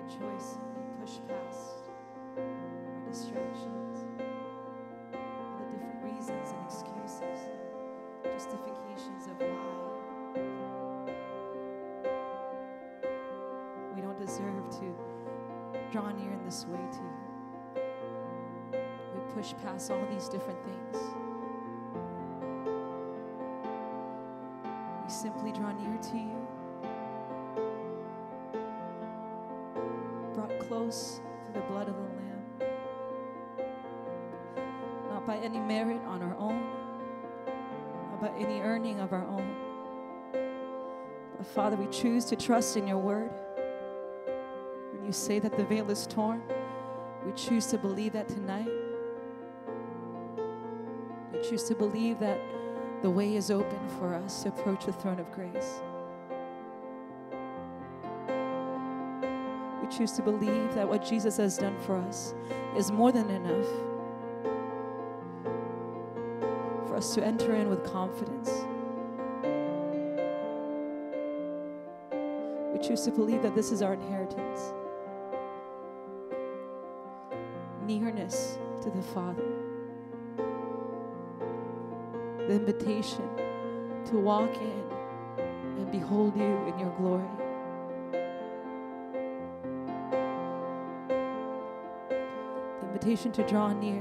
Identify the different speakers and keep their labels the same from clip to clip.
Speaker 1: rejoice and we push past our distractions, all the different reasons and excuses, justifications of why we don't deserve to draw near in this way to you. We push past all these different things. We simply draw near to you, brought close through the blood of the Lamb, not by any merit on our own, not by any earning of our own. But Father, we choose to trust in your word. When you say that the veil is torn, we choose to believe that tonight. We choose to believe that the way is open for us to approach the throne of grace. We choose to believe that what Jesus has done for us is more than enough for us to enter in with confidence. We choose to believe that this is our inheritance. Nearness to the Father. The invitation to walk in and behold you in your glory. The invitation to draw near.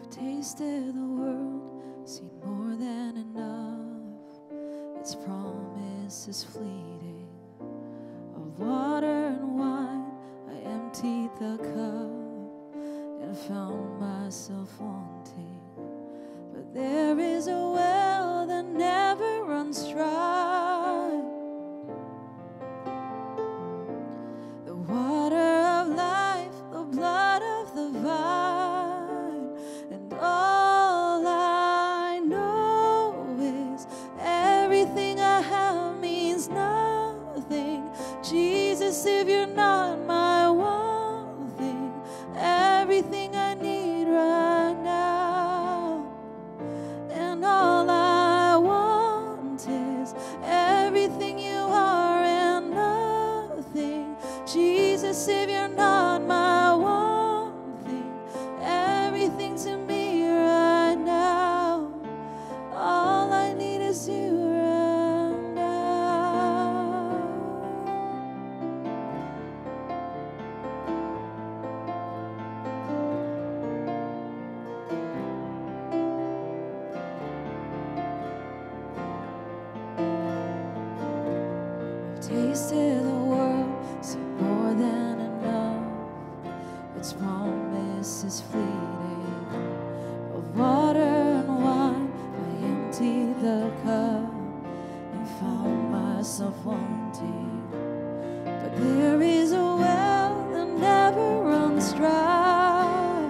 Speaker 1: Tasted the world, seen more than enough. Its promise is fleeting. Of water and wine, I emptied the cup and found myself wanting. But there is a well that never runs dry. The water of life, the blood of the vine. And all I know is everything I have means nothing. Jesus, if you're not my one thing, everything I need right now. And all I want is everything you are and nothing. Jesus, if you're not my one thing, everything to me right now. All I need is you right now. I've tasted the world, seen more than enough. Its promise is fleeting. Of water and wine, I emptied the cup and found myself wanting. But there is a well that never runs dry.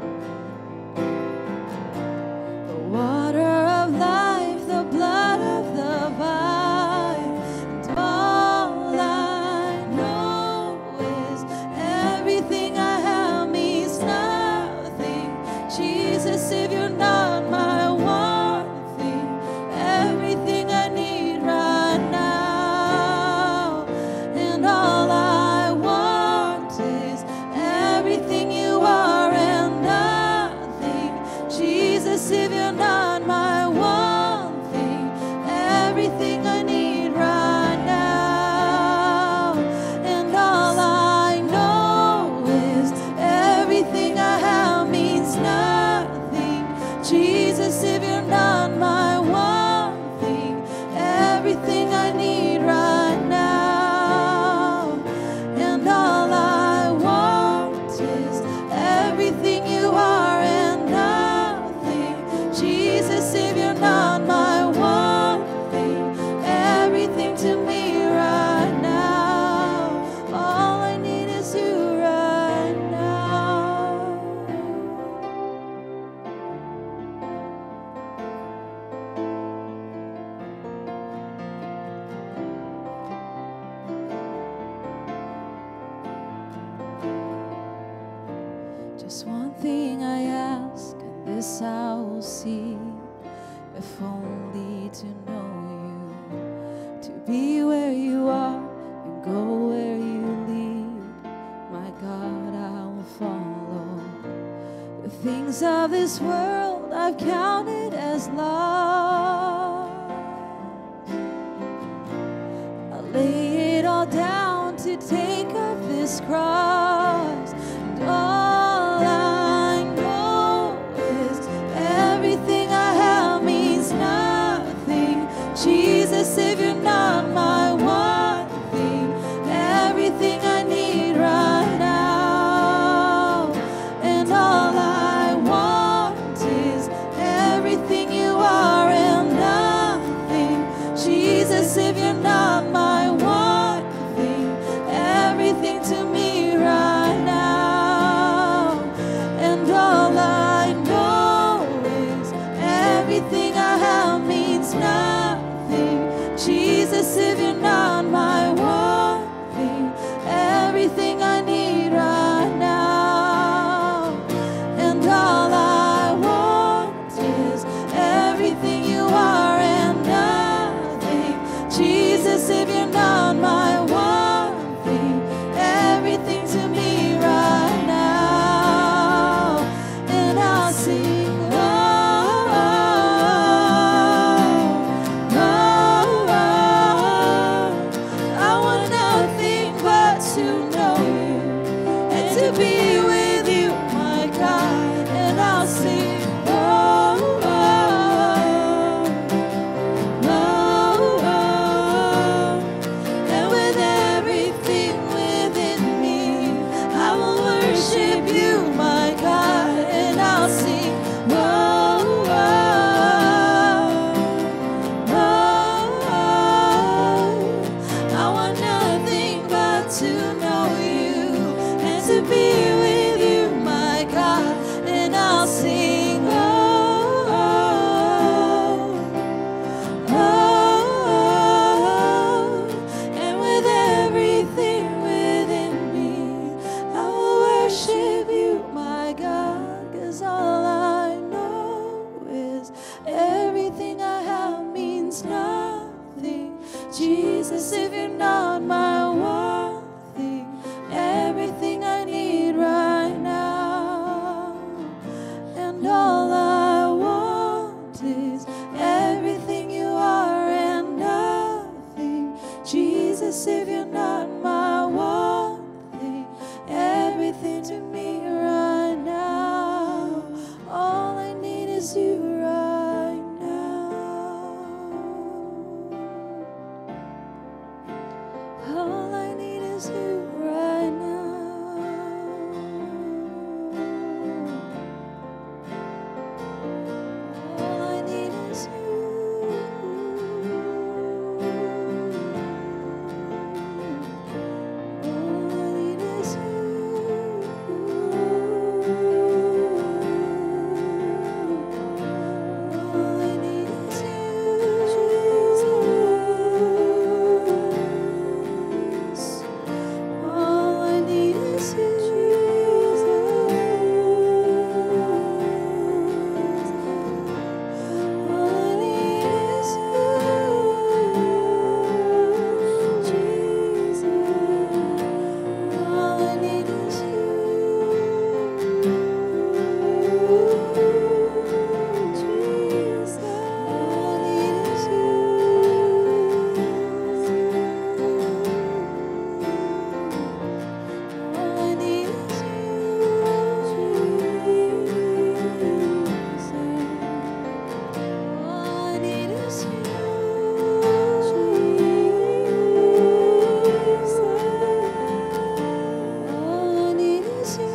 Speaker 1: The water of life, the blood of the vine. And all I know is everything I have means nothing. Jesus, if you're not my one thing, everything I need right now. And all I want is everything you are and nothing. Jesus, if you're not my one thing, everything I need right now. And all I know is everything I have means nothing. Jesus, if you're not my one thing, everything I need right now. And all I want is everything you are and nothing. Jesus, if you're not my one thing, everything to me right now. All I need is you right now. Just one thing I ask, and this I will see, if only to know you, to be where you are and go where you lead. My God, I will follow. The things of this world I've counted as lost. I lay it all down to take up this cross. And all I know is everything I have means nothing. Jesus, if you're not my one thing, everything I need right now. And all I want is everything you are and nothing. Jesus, if you're not my one thing, everything to me right want nothing but to know you and to be with you, my God. And I'll sing, oh, oh, oh, and with everything within me, I will worship you, my God, 'cause all I know is everything I have means nothing. Jesus, if you're not my one thing, everything I need right now, and all I want is everything you are and nothing. Jesus, if you're not my one thing, everything to me right now, all I need is you right now. All I need is you right now. All I need is you. All I need is you. All I need is you, Jesus. All I need is you, all I need is you, Jesus. All I need is you, Jesus. All I need is you. All I need is you, Jesus. All I need is you, Jesus. All I need is you.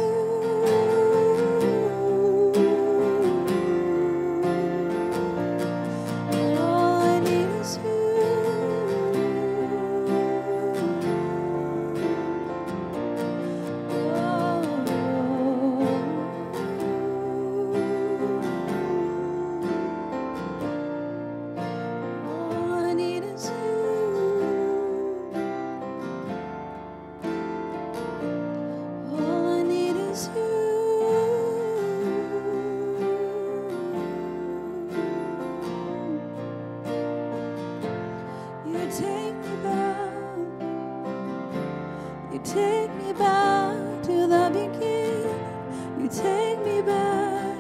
Speaker 1: All I need is you. All I need is you. All I need is you. You take me back. You take me back to the beginning. You take me back.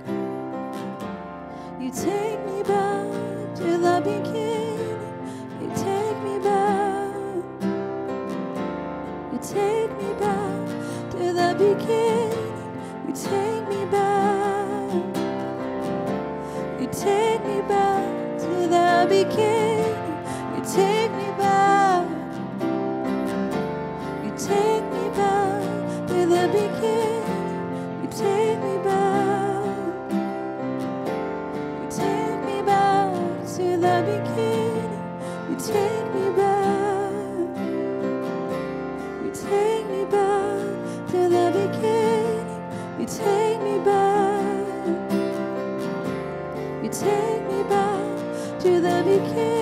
Speaker 1: You take me back to the beginning. You take me back. You take me back to the beginning. You take me back. You take me back to the beginning. You take me back. You take me back to the beginning. You take me back. You take me back to the beginning. You take me back. You take me back to the beginning. You take me back. You take me back to the beginning.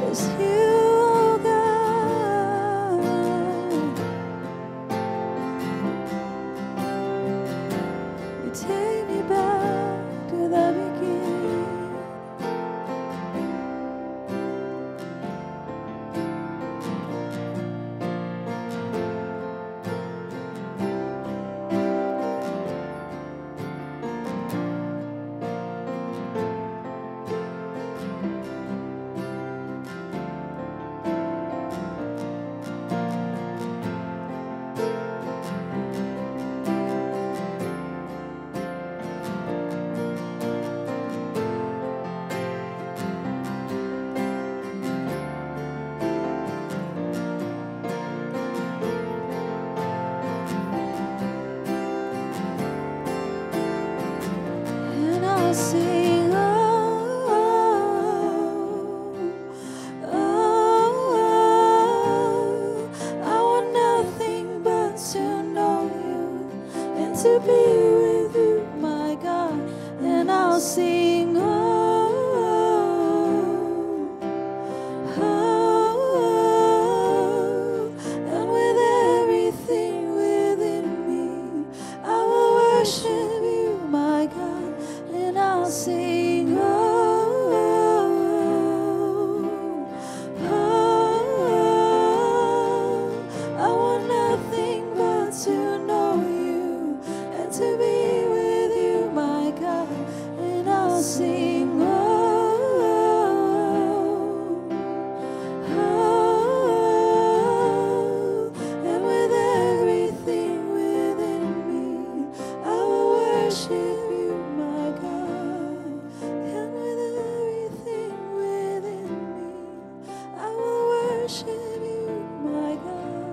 Speaker 1: It's you, oh God. You take me back to the beginning. And I'll sing, oh, oh, oh, I want nothing but to know you and to be with you, my God. And I'll sing, oh, oh, and with everything within me, I will worship you, my God. And I'll sing, oh, oh, I want nothing but to know you and to be with you, my God. And I'll sing, oh, oh, and with everything within me, I will worship you, my God. And with everything within me, I will worship you, my God.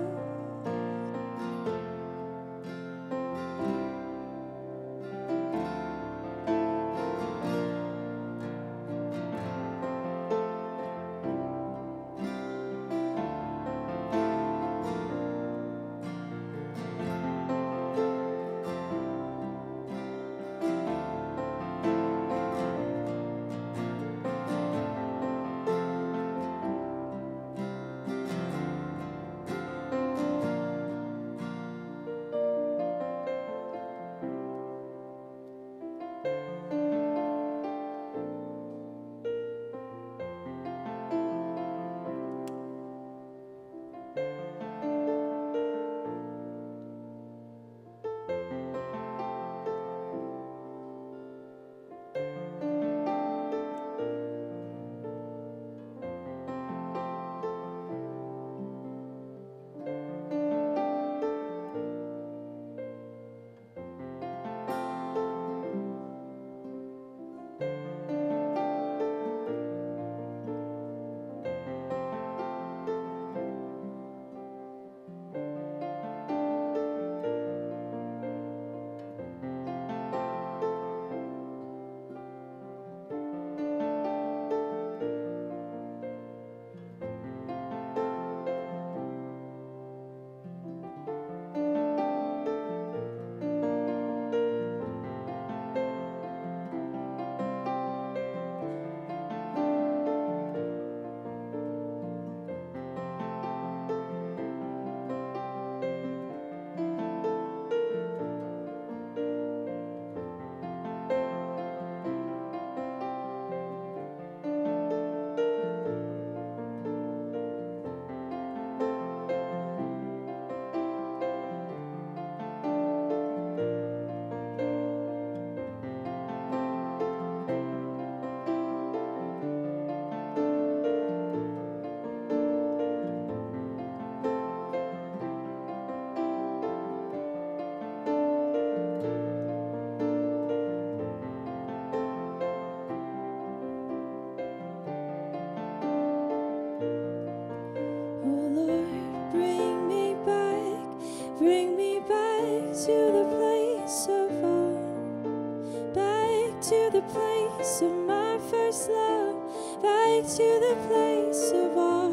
Speaker 1: place of my first love, back to the place of all,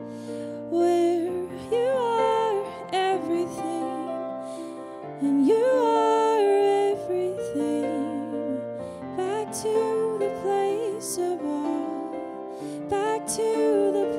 Speaker 1: where you are everything, and you are everything. Back to the place of all, back to the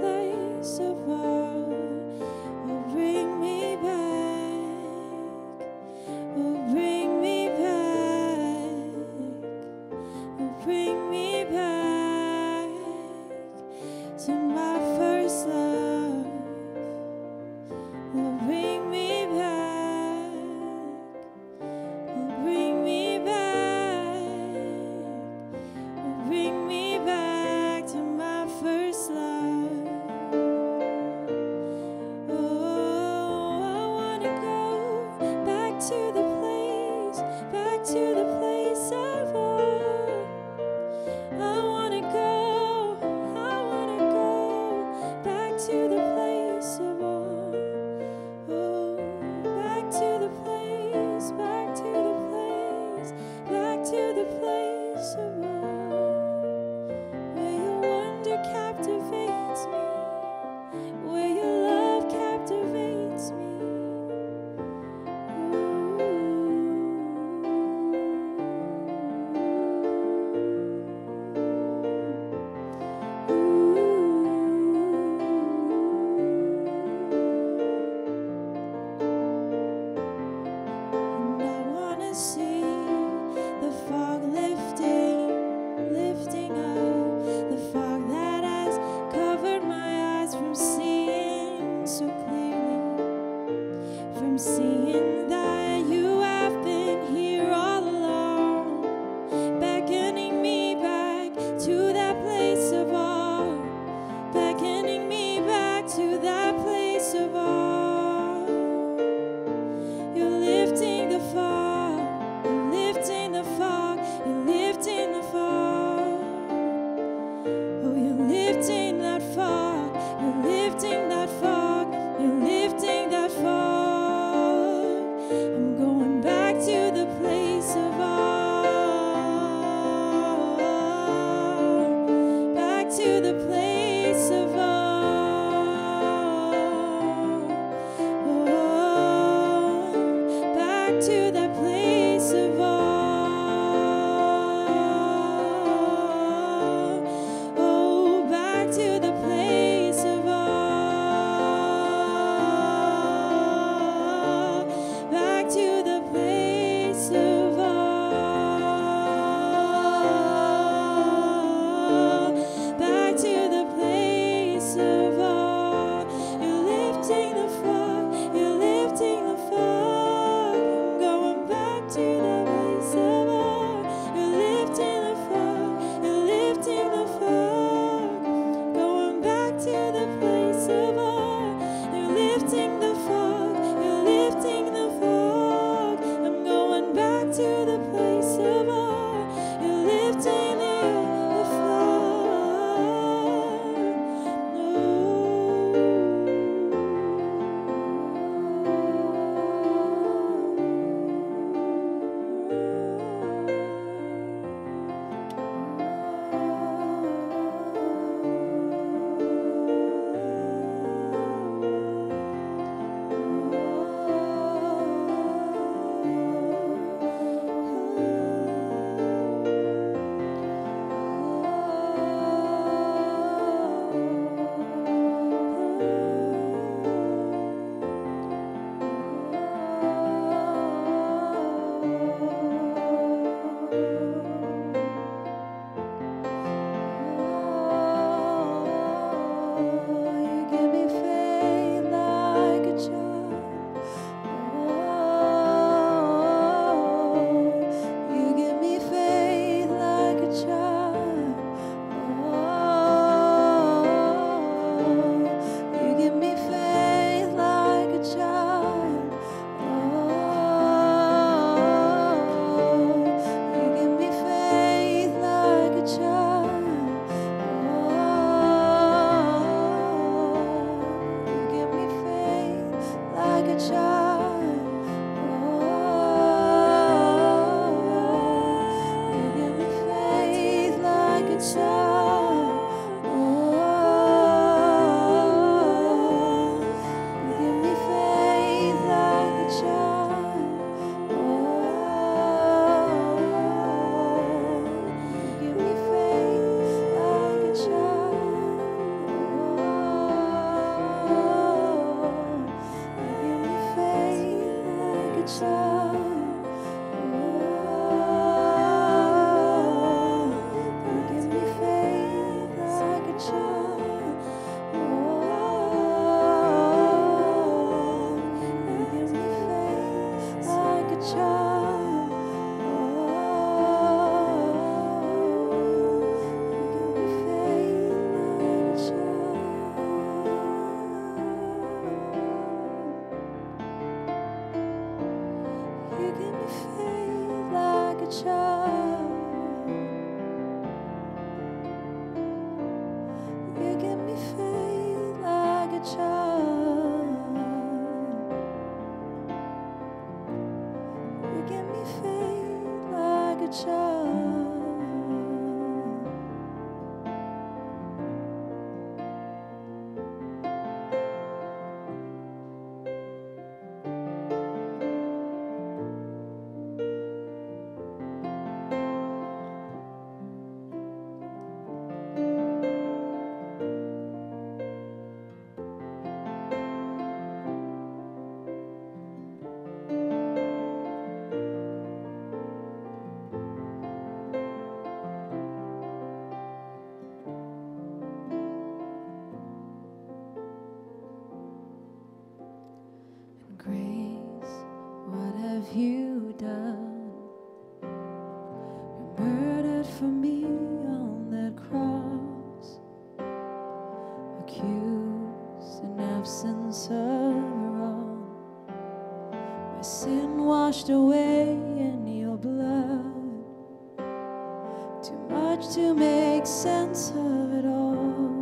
Speaker 1: excuse an absence of wrong. My sin washed away in your blood. Too much to make sense of it all.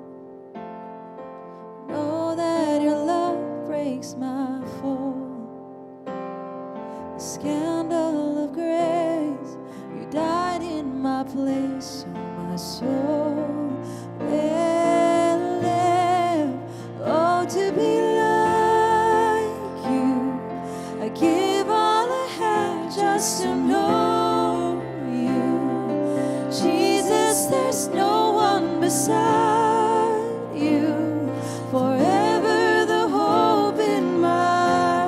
Speaker 1: Know that your love breaks my fall. The scandal of grace, you died in my place, so my soul will live. Oh, to be like you, I give all I have just to know you. Jesus, there's no one beside you. Forever the hope in my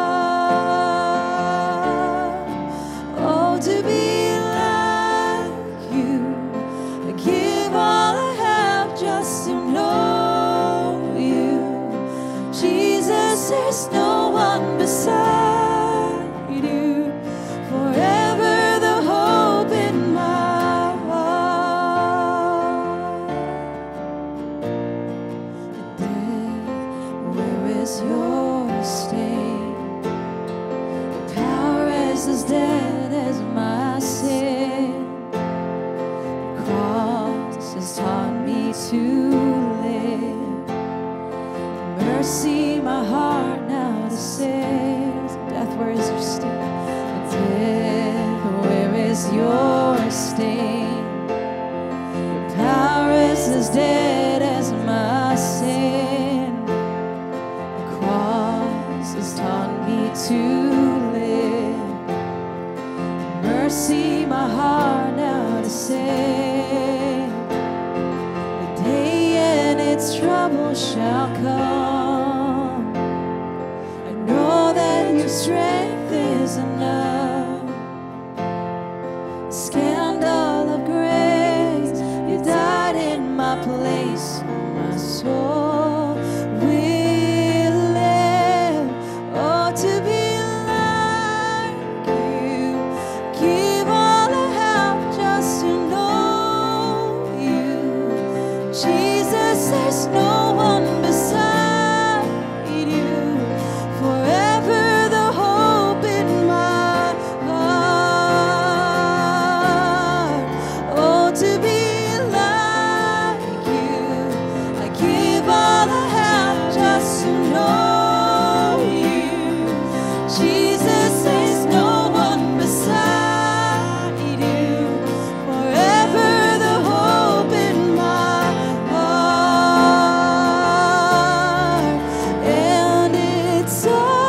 Speaker 1: heart. Oh, to be like you, I give all I have just to know you. Jesus, there's no one beside you. Forever the hope in my heart. And then, where is your sting? Power is as dead as my sin. The cross has taught me to live. Mercy, my heart now to save. Death, where is your sting? Death, where is your sting? Your power is as dead as my sin. The cross has taught me to live. Mercy, my heart now to save. The day and its trouble shall come. I know that your strength is enough. Scandal of grace, you died in my place. My soul will live. Oh, to be like you, give all I have just to know you. Jesus, there's no one beside you. Forever the hope in my heart. Oh, to be like you, I give all I have just to know you. Jesus, there's no one beside you. Forever the hope in my heart. And it's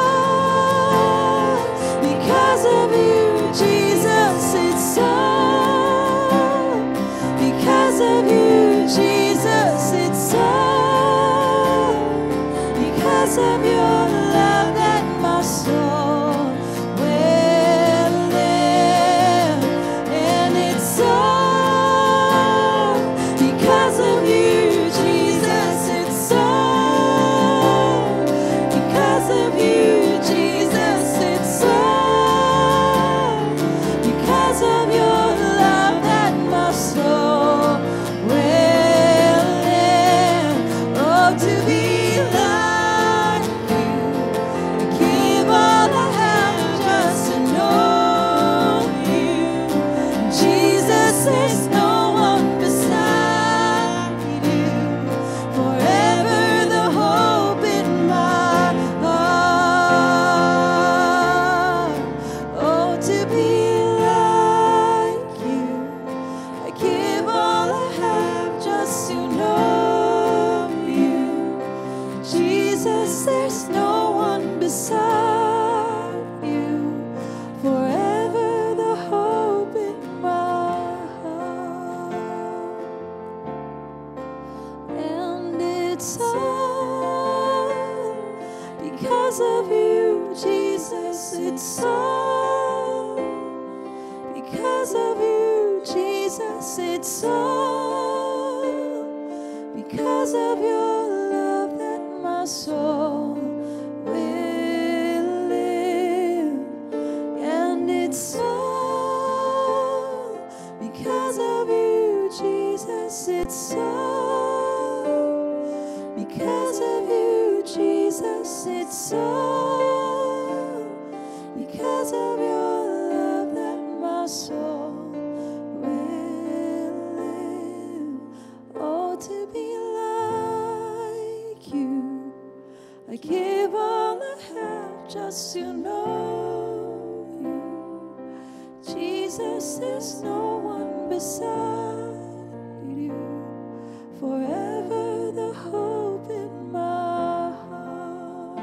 Speaker 1: all because of you, Jesus. It's all because of you, Jesus. It's all because of your love that my soul will live. And it's all because of you, Jesus. It's all because of you, Jesus. It's all because of your love that my soul will live. Oh, to be like you, I give all I have just to know you. Jesus, there's no one beside you. Forever the hope in my heart. Oh, to be like you, I give all I have just to know you. Jesus, there's no one beside you. Forever the hope in my heart. And it's all because of you, Jesus. It's all because of you, Jesus. It's all because of your love that my soul will live. And it's all because of you, Jesus. It's all Because of you, Jesus, it's so. Because of your love that my soul will live. Oh, to be like you, I give all I have just to know you. Jesus, there's no one beside you. Forever the hope in my heart.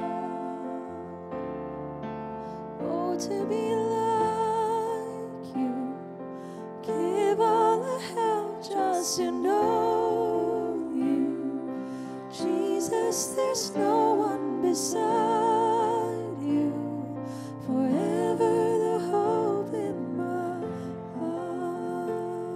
Speaker 1: Oh, to be like you, give all I have just to know you. Jesus, there's no one beside you. Forever the hope in my heart.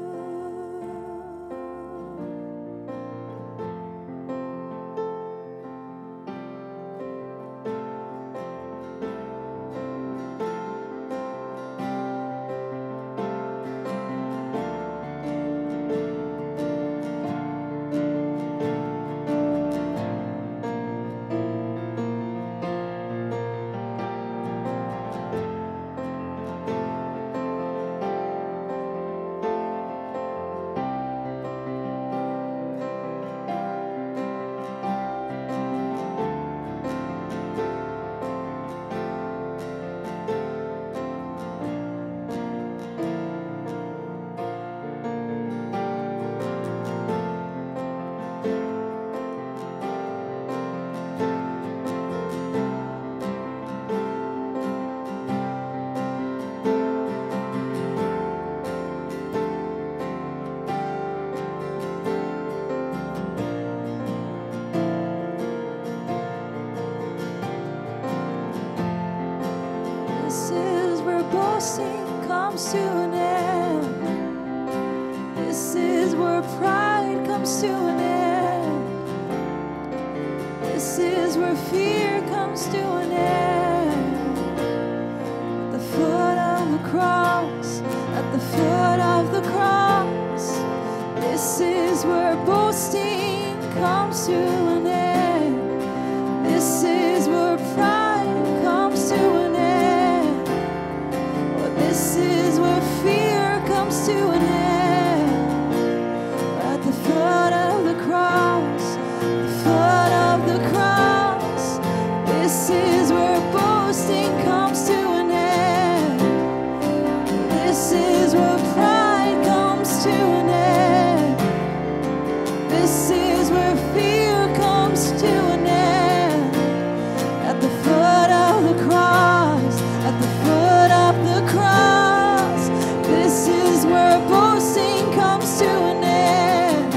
Speaker 1: This is where boasting comes to an end. This is where pride comes to an end. This is where fear comes to an end. At the foot of the cross, at the foot of the cross. This is where boasting comes to an end. This is where pride comes to an end. This is where fear comes to an end. At the foot of the cross, the foot of the cross. This is where boasting comes to an end. This is where pride comes to an end. This is where fear comes to an end. At the foot of the cross, at the foot of the cross. This is where boasting comes to an end.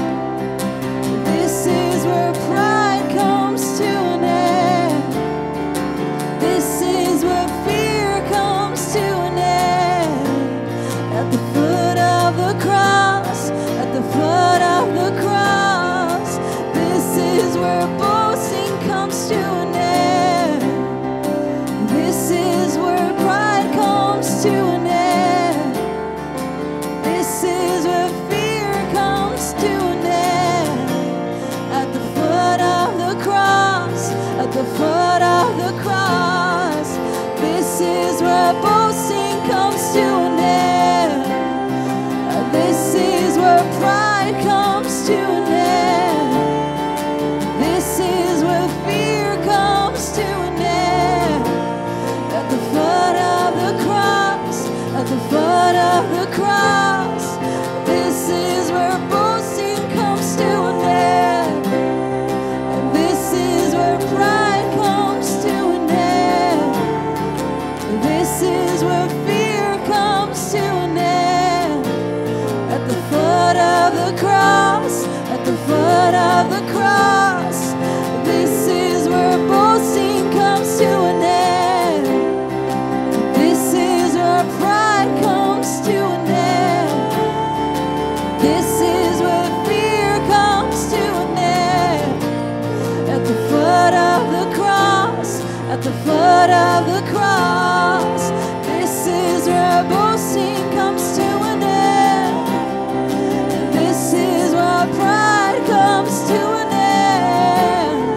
Speaker 1: This is where pride comes to an end. This is where fear comes to an end. At the foot of the cross, at the foot of the cross. This is where boasting comes to an end. This is where pride comes to an end. This is where fear comes to an end. At the foot of the cross, at the foot of the cross. This is where boasting comes to an end. This is where pride comes to an end. This is where fear comes to an end. At the foot of the cross, at the foot of the cross. This is where boasting comes to an end. And this is where pride comes to an end. This is where fear comes to an end. At the foot of the cross, at the foot of the cross. This is where boasting comes to an end. This is where pride comes to an end. This is where fear comes to an end. At the foot of the cross, at the foot of the cross. This is where boasting comes to an end. This is where pride comes to an end.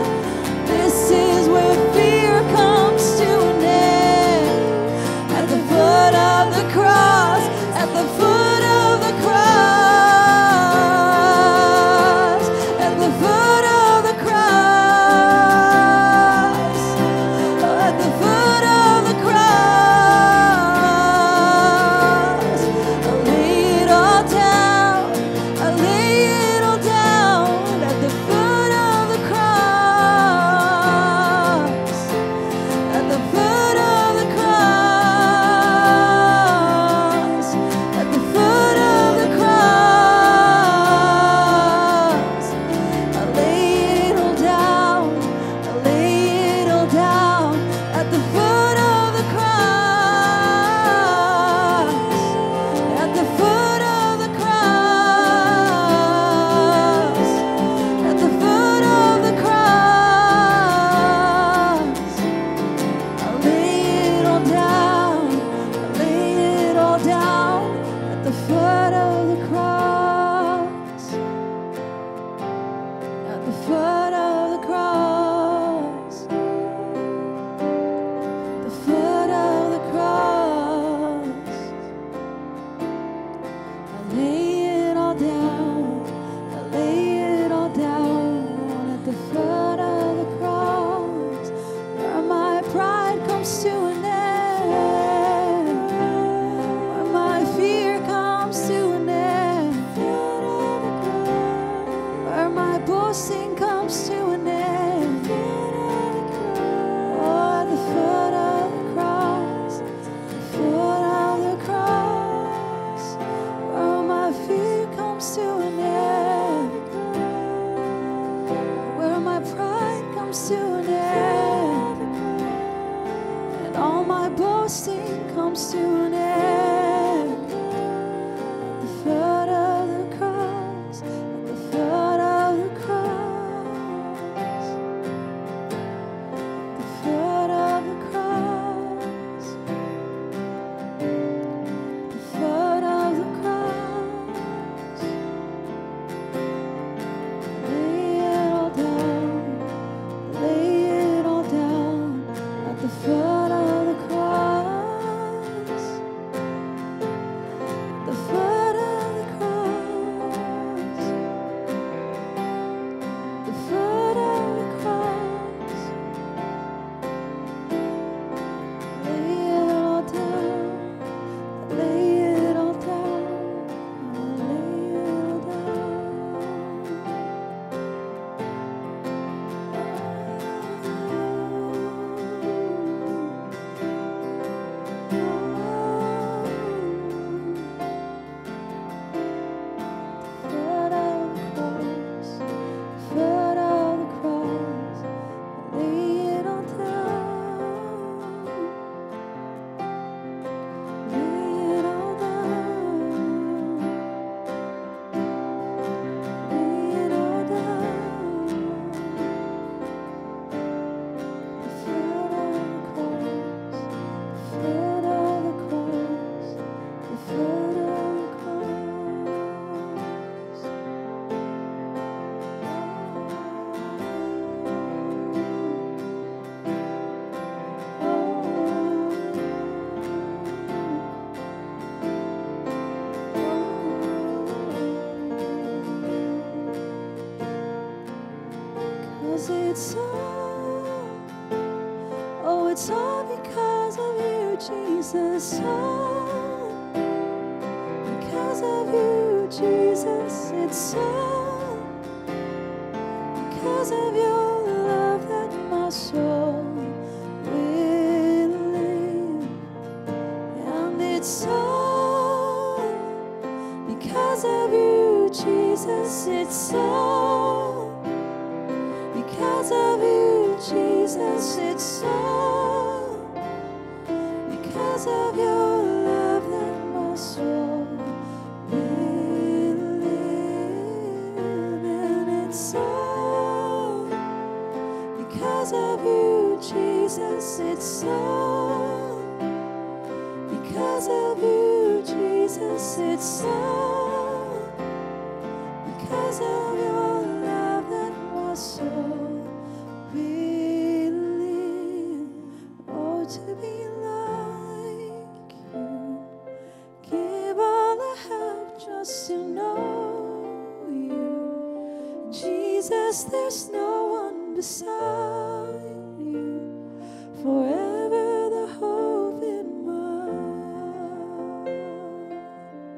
Speaker 1: 'cause it's all, oh, it's all because of you, Jesus. All because of you, Jesus. It's all because of your love that my soul will live. And it's all because of you, Jesus. It's all because of you, Jesus. It's all because of your love that my soul will live. And it's all because of you, Jesus. It's all because of you, Jesus. It's all because of your love that my soul will live. Oh, to be like you, give all I have just to know you. Jesus, there's no one beside you. Forever the hope in my heart.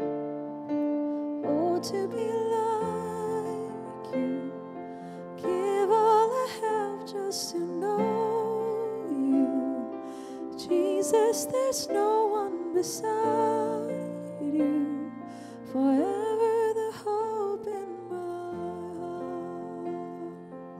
Speaker 1: Oh, to be like you, give all I have just to know you. Jesus, there's no one beside you. Forever the hope in my heart.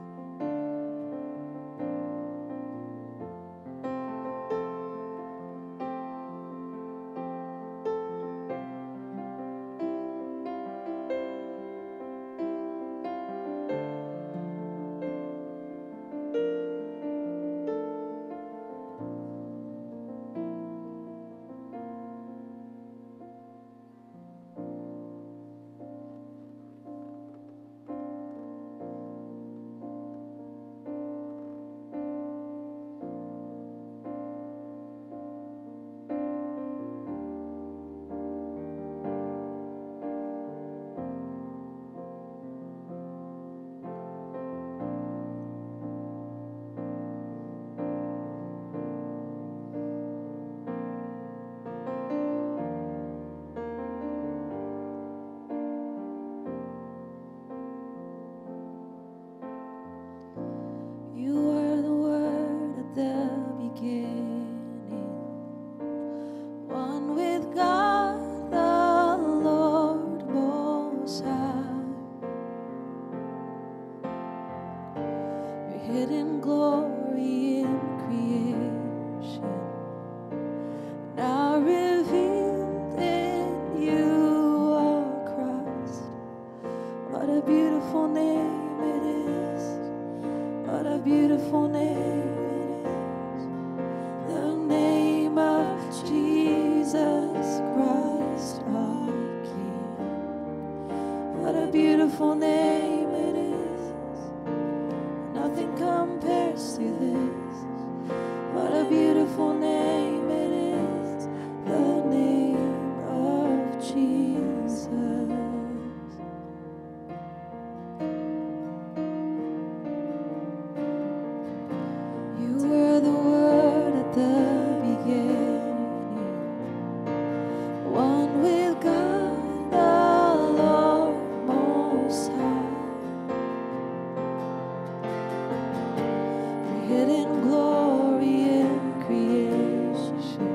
Speaker 1: You were the Word at the beginning, one with God the Lord Most High. Your hidden glory in creation, now revealed in you are Christ. What a beautiful name it is. What a beautiful name it is. The name of Jesus Christ our King. What a beautiful name it is. Nothing compares to this. What a beautiful name it is. The name of Jesus. You were the Word at the beginning, one with God the Lord Most High. Your hidden glory in creation,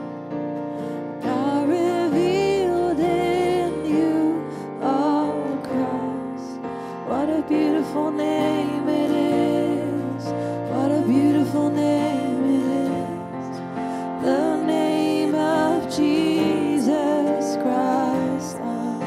Speaker 1: now revealed in you are Christ. What a beautiful name it is. What a beautiful name it is. The name of Jesus Christ our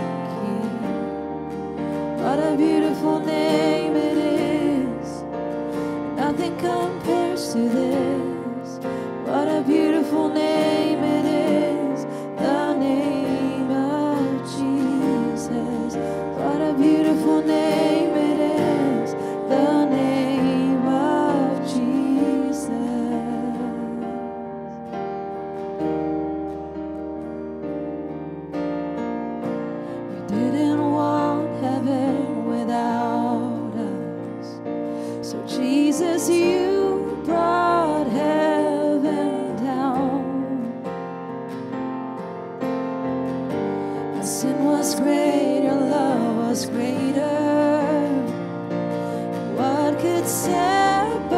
Speaker 1: King. What a beautiful name it is. Nothing compares to this. What a beautiful name it is. The name of Jesus. What a beautiful name it is. The name of Jesus. You didn't want heaven without us, so Jesus, you brought heaven down. My sin was great, your love was greater. What could separate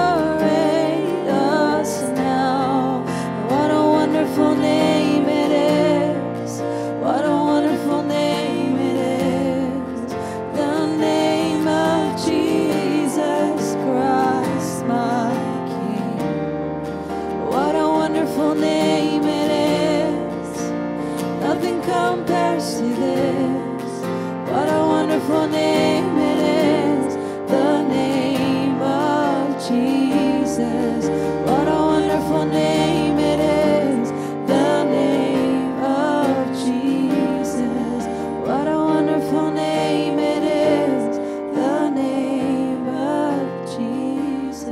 Speaker 1: us now? What a wonderful name it is. What a wonderful name it is. The name of Jesus Christ, my King. What a wonderful name it is. Nothing compares to this. What a wonderful name it is. The name of Jesus. What a wonderful name it is. The name of Jesus. What a wonderful name it is. The name of Jesus.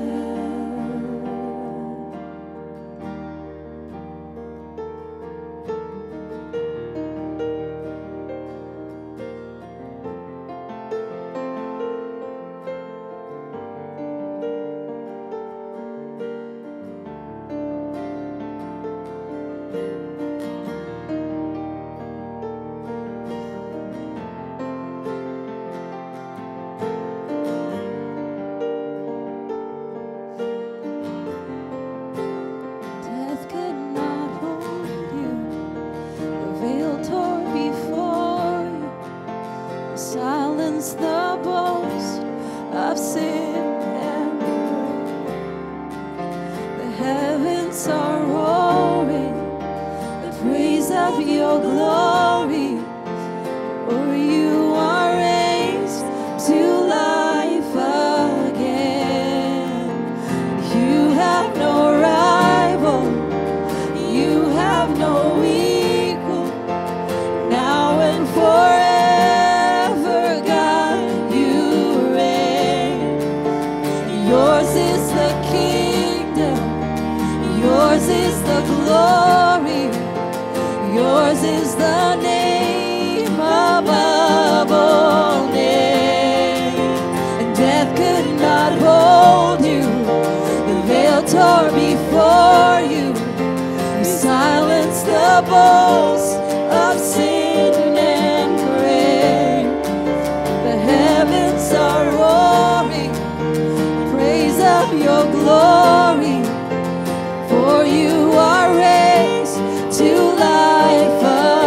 Speaker 1: Death could not hold you. The veil tore before you. You silenced the boast of sin and grave. The heavens are roaring the praise of your glory. For you are raised to life again. You have no rival. You have no equal. Now and forever, God, you reign. Yours is the kingdom. Yours is the glory. Yours is the name above all names. And death could not hold you. The veil tore before you. You silenced the boast of sin and grave. The heavens are roaring praise of your glory. For you are raised to life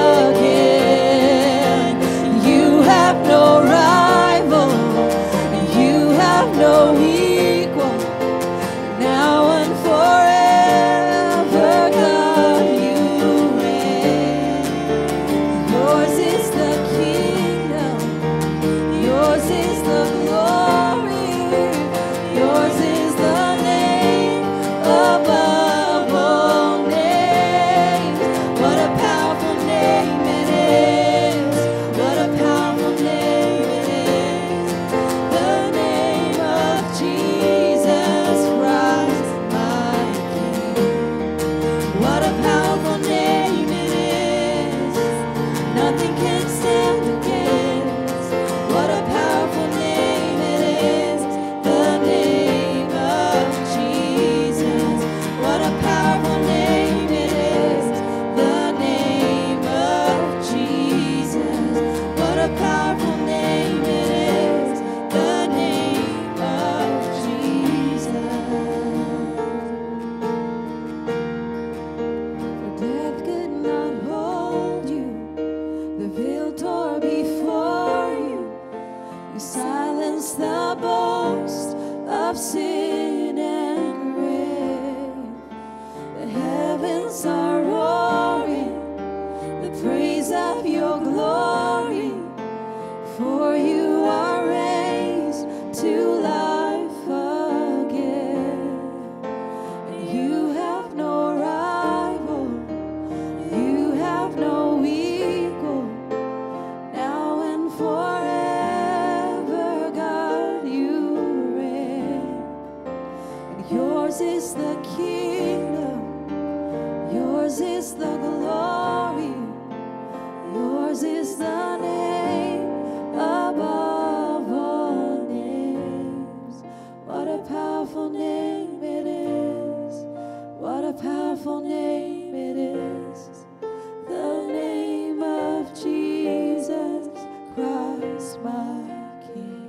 Speaker 1: again. You have no rival. You have no equal. Now and forever, God, you reign. Yours is the kingdom. Yours is the glory. Yours is the name above all names. What a powerful name it is. What a powerful name it is. The name of Jesus Christ, my King. What a powerful name it is. Nothing can stand against. What a powerful name it is. The name of Jesus. What a powerful name it is. The name of Jesus. What a powerful name it is. The name of Jesus. For death could not hold you. The veil tore before you. You silenced the boast of sin and grave. The heavens are roaring the praise of your glory. For you are raised to life again. And you have no rival. You have no equal. Now and forever, God, you reign. And yours is the kingdom. Yours is the glory. Yours is the name above all names. What a a powerful name it is. What a powerful name it is. The name of Jesus Christ, my King.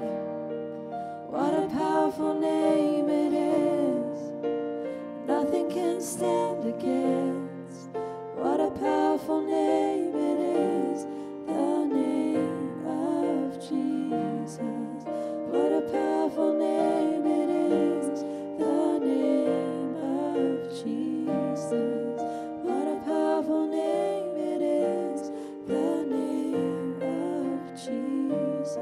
Speaker 1: What a powerful name it is. Nothing can stand against. What a powerful name it is. The name of Jesus. What a powerful name it is. The name of Jesus. What a powerful name it is. The name of Jesus.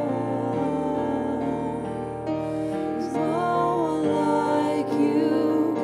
Speaker 1: You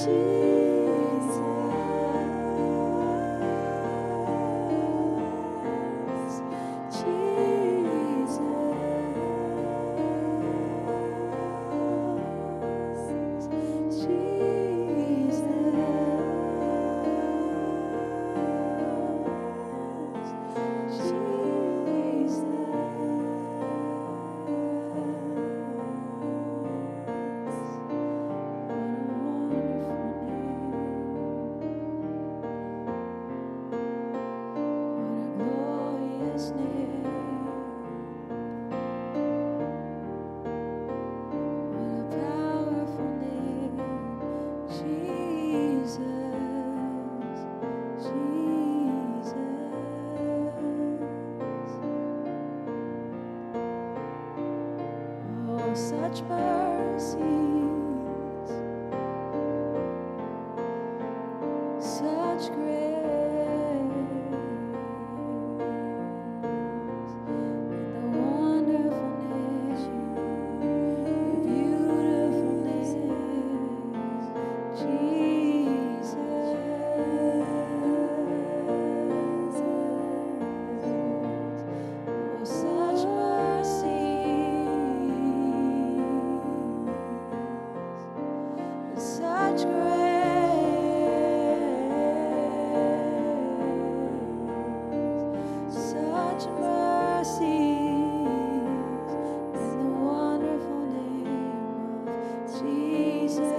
Speaker 1: Such mercies, such grace, in the wonderful name, the beautiful name, Jesus. Oh, such mercy. Such grace, such mercies, in the wonderful name of Jesus.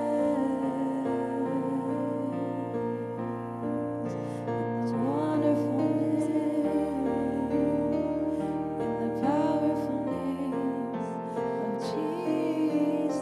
Speaker 1: In the wonderful name, in the powerful name of Jesus.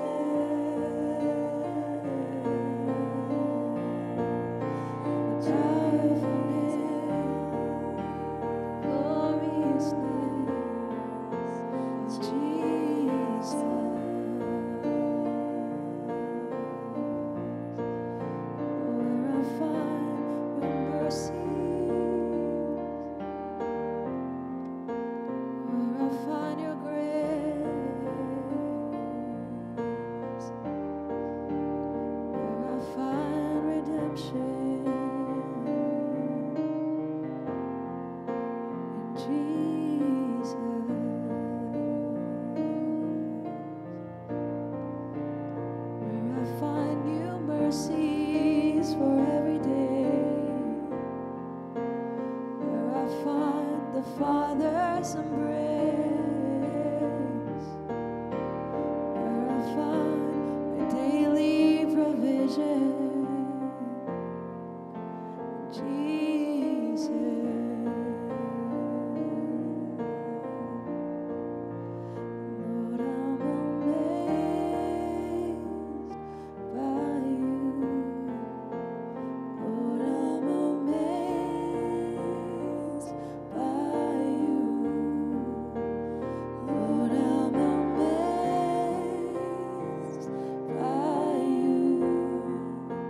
Speaker 1: Mercies for every day, where I find the Father's embrace, where I find my daily provision, Jesus. Lord, I'm amazed by you. Lord, I'm amazed by you. Lord, I'm amazed by you.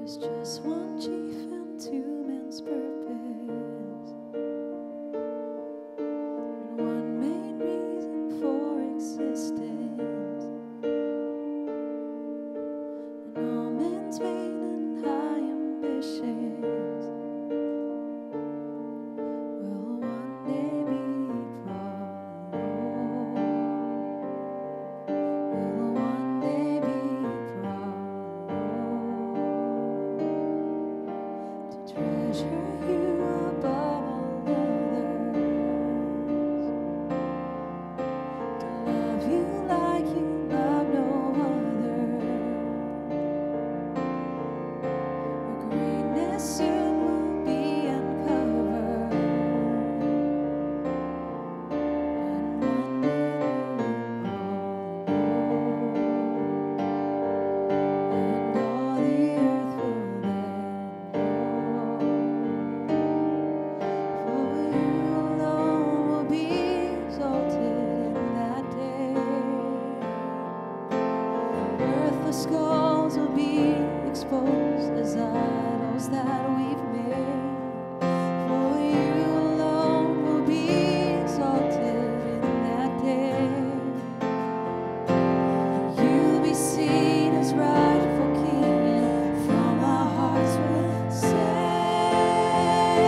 Speaker 1: There's just one chief and two men's purpose, and one main reason for existence, and all men's vain and high ambitions will one day be brought low, will one day be brought low, to treasure you above all others, to love you like you love no other. Your greatness soon will be uncovered, and one day you will all know, and all the earth will then know. For you alone will be exalted in that day. Worthless skulls will be exposed as idols that we've made. For you alone will be exalted in that day. You'll be seen as rightful king, from our hearts will say,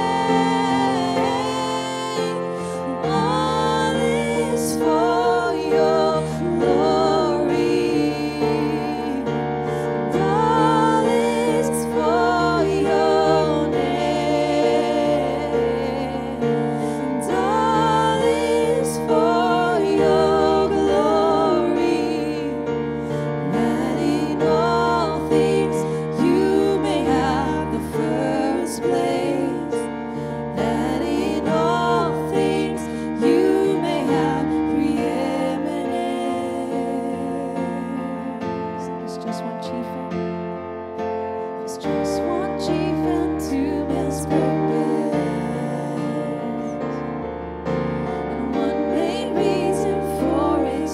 Speaker 1: all is for your glory, and all is for your name, and all is for your glory, that in all things you may have the first place, that in all things you may have preeminence. There's just one chief and there's just one chief and two men's purpose, and one main reason for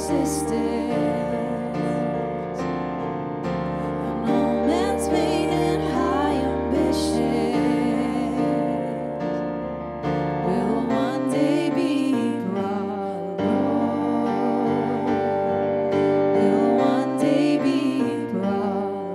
Speaker 1: existence, and all man's vain and high ambitions will one day be brought low, will one day be brought low.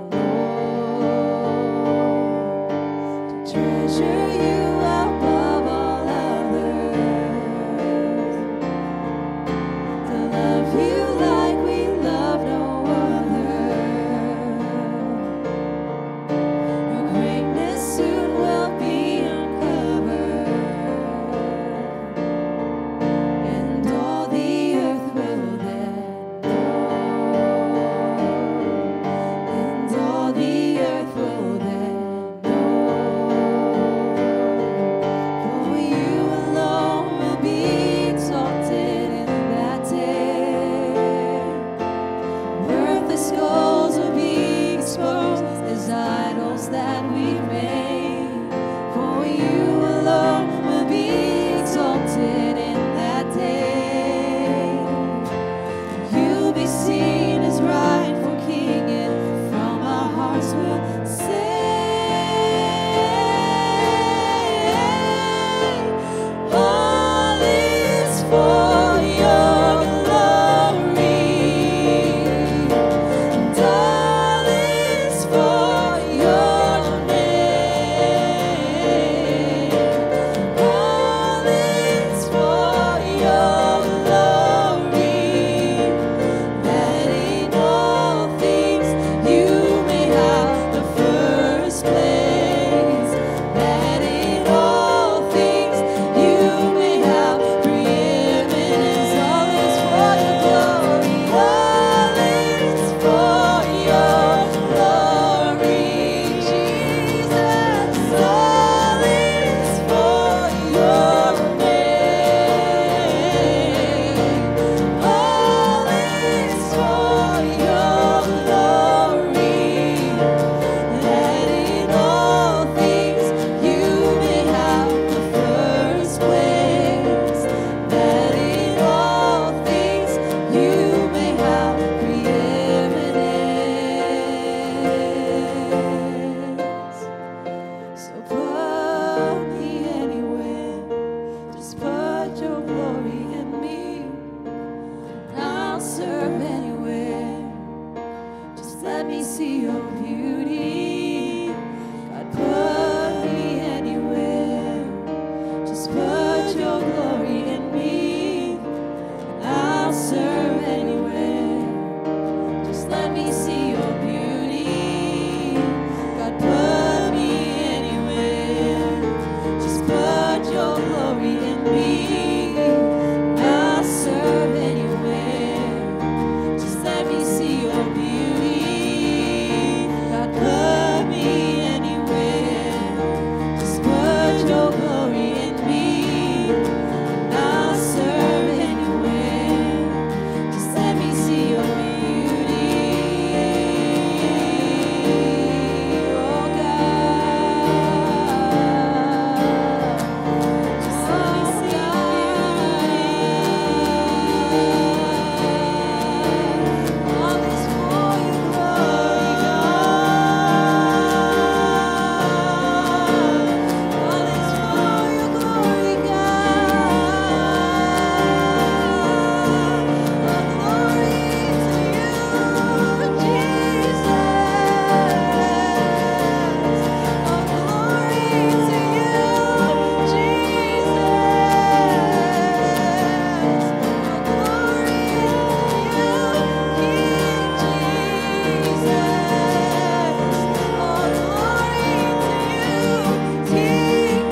Speaker 1: see your beauty. God, put me anywhere. Just put your glory in me. I'll serve anywhere. Just let me see your beauty. God, put me anywhere. Just put your glory in me. I'll serve anywhere. Just let me see your beauty. God, put me anywhere. Just put your glory in me. I'll serve anywhere. Just let me see your beauty. Oh God, just let me see your beauty. All this for your glory, God. All this for your glory, God. All glory to you, Jesus. All glory to you, Jesus. All glory to you, King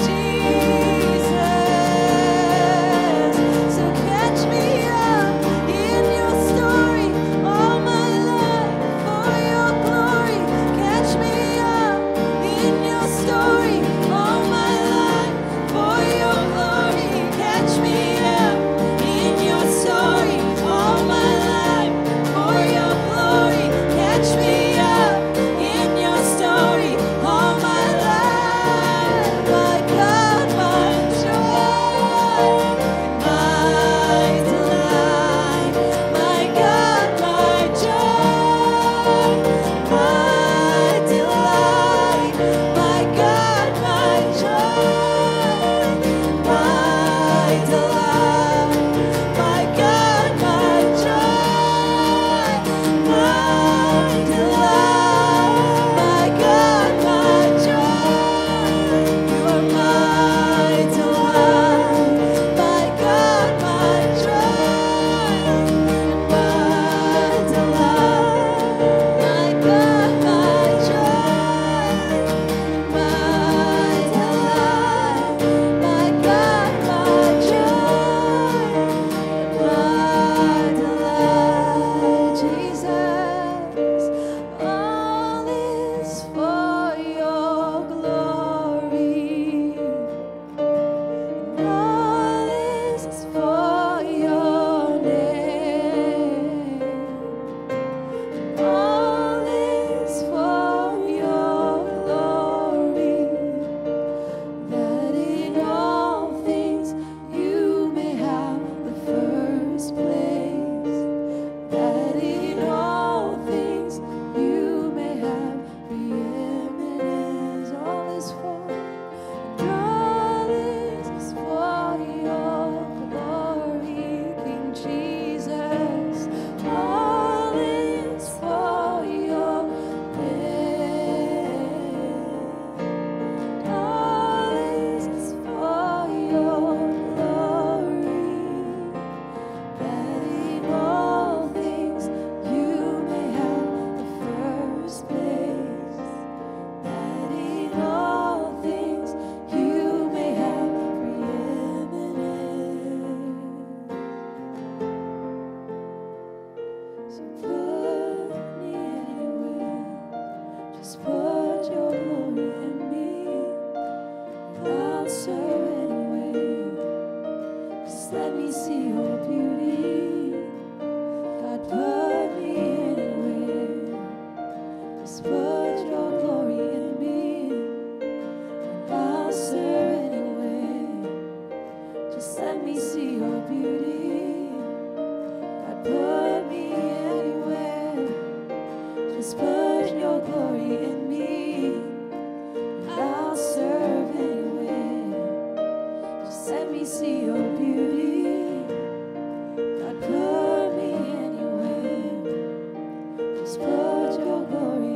Speaker 1: Jesus. So catch me up in your story all my life for your glory. Catch me up in your story all my life for your glory. Catch me up in your story all my life for your glory. Catch me up in your story all my life. My God, my joy, my delight. My God, my joy, my delight. My God, my joy, my delight. My God, my joy, my delight. My God, my joy, you are my delight. My God, my joy, my delight. My God, my joy, my delight. My God, my joy, my delight. Jesus, all is for your glory. All is for your name. All is for your glory. That in all things you may have the first place. That in all things you may have preeminence. All is for your glory, King Jesus. All is for your name. All is for your glory. That in all things you may have the first place. That in all things you may have preeminence. So put me anywhere. Just put your glory in me. I'll serve anywhere. Just let me see your beauty. God, put me anywhere. Just put your glory in me. I'll serve anywhere. Just let me see your beauty. God, put me anywhere. Just put your glory in me. I'll serve anywhere. Just let me see your beauty. God, put me anywhere. Just put your glory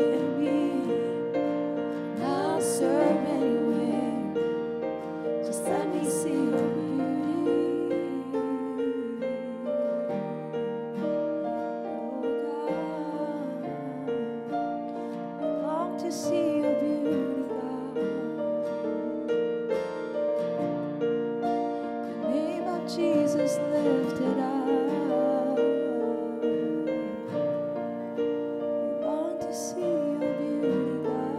Speaker 1: see your beauty,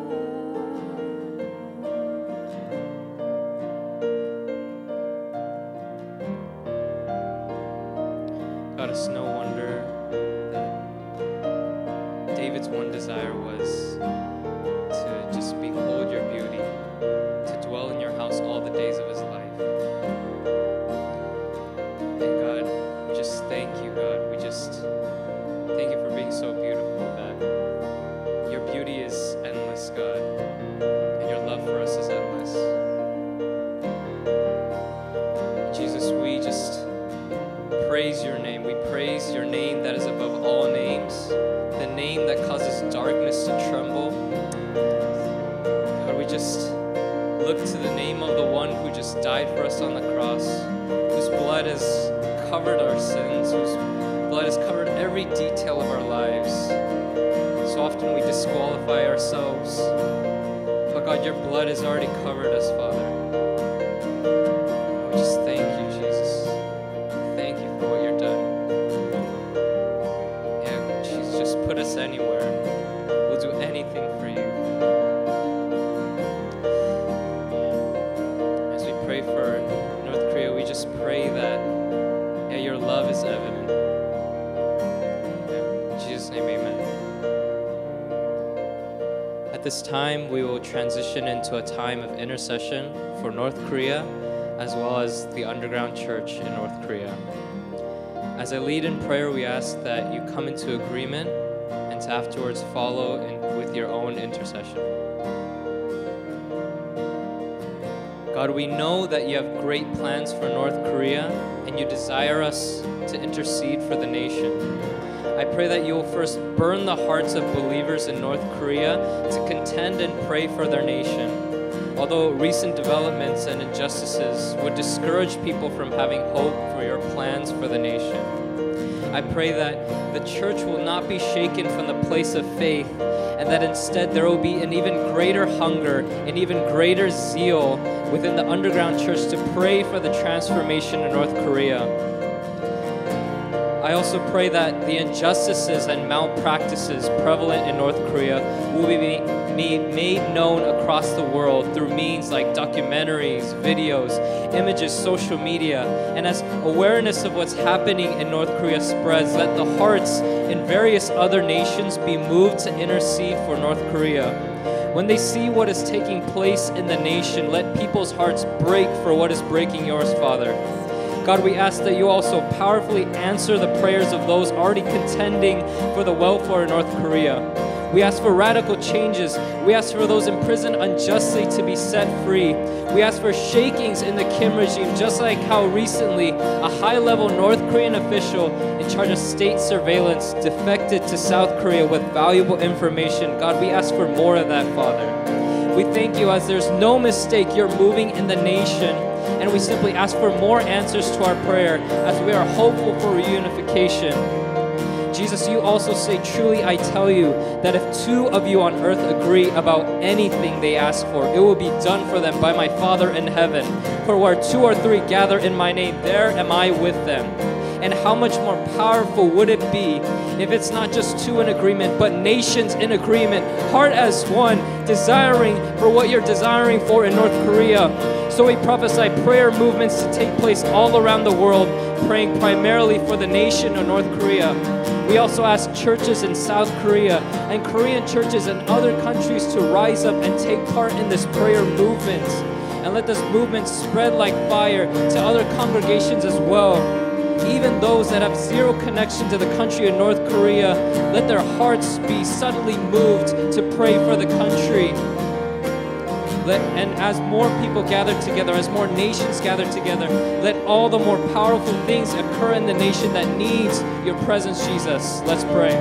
Speaker 1: God.
Speaker 2: God, it's no wonder that David's one desire was to just behold your beauty, to dwell in your house all the days of his life. And God, we just thank you, God. We just thank you for being so beautiful, that your beauty is endless, God, and your love for us is endless. Jesus, we just praise your name. We praise your name that is above all names, the name that causes darkness to tremble. God, we just look to the name of the one who just died for us on the cross, whose blood has covered our sins, whose blood has covered every detail of our lives. So often we disqualify ourselves, but God, your blood has already covered us, Father. We just thank you, Jesus. Thank you for what you're done. Yeah, Jesus, just put us anywhere. We'll do anything for you. As we pray for North Korea, we just pray that, yeah, your love is evident. Yeah, in Jesus' name, amen. At this time, we will transition into a time of intercession for North Korea, as well as the underground church in North Korea. As I lead in prayer, we ask that you come into agreement and to afterwards follow with your own intercession. God, we know that you have great plans for North Korea and you desire us to intercede for the nation. I pray that you will first burn the hearts of believers in North Korea to contend and pray for their nation. Although recent developments and injustices would discourage people from having hope for your plans for the nation. I pray that the church will not be shaken from the place of faith, and that instead there will be an even greater hunger, an even greater zeal within the underground church to pray for the transformation in North Korea. I also pray that the injustices and malpractices prevalent in North Korea will be made known across the world through means like documentaries, videos, images, social media. And as awareness of what's happening in North Korea spreads, let the hearts in various other nations be moved to intercede for North Korea. When they see what is taking place in the nation, let people's hearts break for what is breaking yours, Father. God, we ask that you also powerfully answer the prayers of those already contending for the welfare in North Korea. We ask for radical changes. We ask for those imprisoned unjustly to be set free. We ask for shakings in the Kim regime, just like how recently a high-level North Korean official in charge of state surveillance defected to South Korea with valuable information. God, we ask for more of that, Father. We thank you as there's no mistake you're moving in the nation. And we simply ask for more answers to our prayer as we are hopeful for reunification. Jesus, you also say, truly I tell you that if two of you on earth agree about anything they ask for, it will be done for them by my Father in heaven. For where two or three gather in my name, there am I with them. And how much more powerful would it be if it's not just two in agreement, but nations in agreement, heart as one, desiring for what you're desiring for in North Korea. So we prophesy prayer movements to take place all around the world, praying primarily for the nation of North Korea. We also ask churches in South Korea and Korean churches in other countries to rise up and take part in this prayer movement. And let this movement spread like fire to other congregations as well. Even those that have zero connection to the country of North Korea, let their hearts be suddenly moved to pray for the country. And as more people gather together, as more nations gather together, let all the more powerful things occur in the nation that needs your presence, Jesus. Let's pray.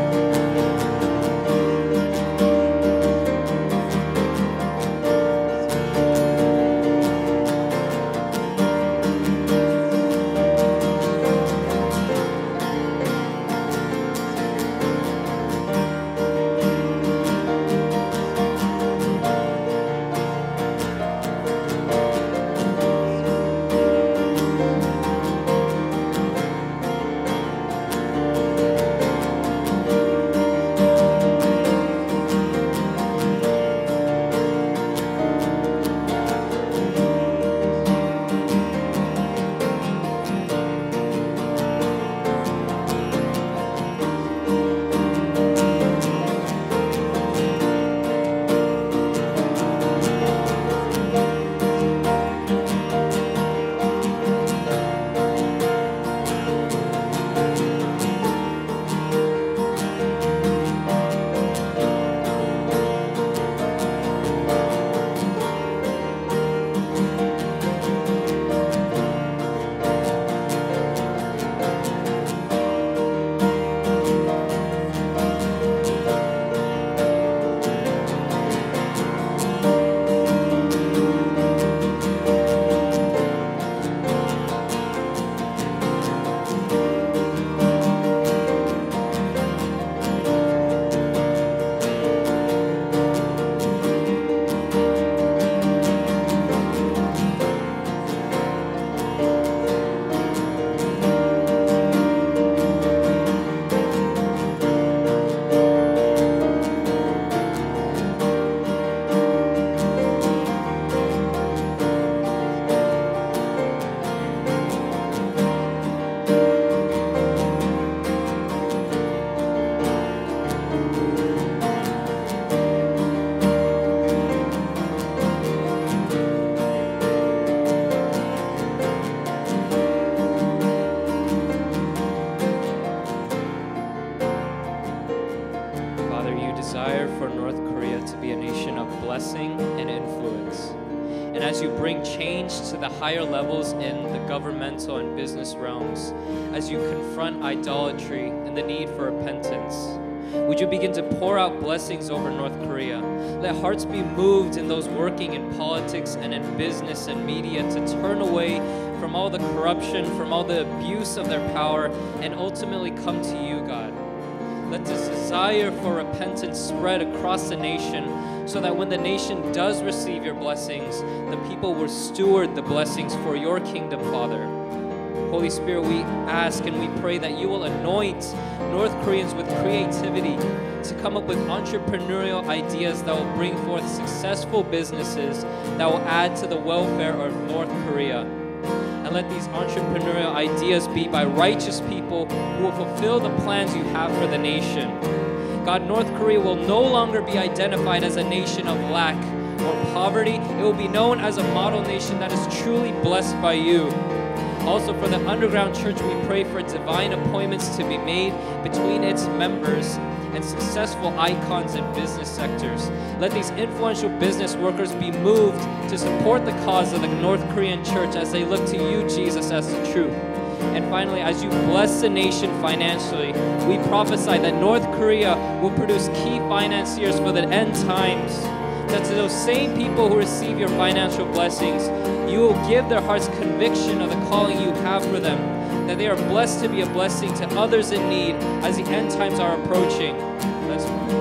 Speaker 2: strive to be a nation of blessing and influence. And as you bring change to the higher levels in the governmental and business realms, as you confront idolatry and the need for repentance, would you begin to pour out blessings over North Korea? Let hearts be moved in those working in politics and in business and media to turn away from all the corruption, from all the abuse of their power, and ultimately come to you, God. Let this desire for repentance spread across the nation so that when the nation does receive your blessings, the people will steward the blessings for your kingdom, Father. Holy Spirit, we ask and we pray that you will anoint North Koreans with creativity to come up with entrepreneurial ideas that will bring forth successful businesses that will add to the welfare of North Korea. And let these entrepreneurial ideas be by righteous people who will fulfill the plans you have for the nation. God, North Korea will no longer be identified as a nation of lack or poverty. It will be known as a model nation that is truly blessed by you. Also, for the underground church, we pray for divine appointments to be made between its members and successful icons in business sectors. Let these influential business workers be moved to support the cause of the North Korean church as they look to you, Jesus, as the truth. And finally, as you bless the nation financially, we prophesy that North Korea will produce key financiers for the end times. That to those same people who receive your financial blessings, you will give their hearts conviction of the calling you have for them, that they are blessed to be a blessing to others in need as the end times are approaching. Let's pray.